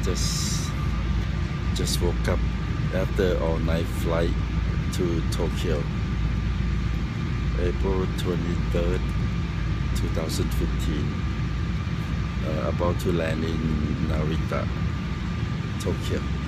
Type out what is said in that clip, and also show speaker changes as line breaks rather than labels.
just just woke up after all night flight to Tokyo, April 23rd, 2015. About to land in Narita, Tokyo.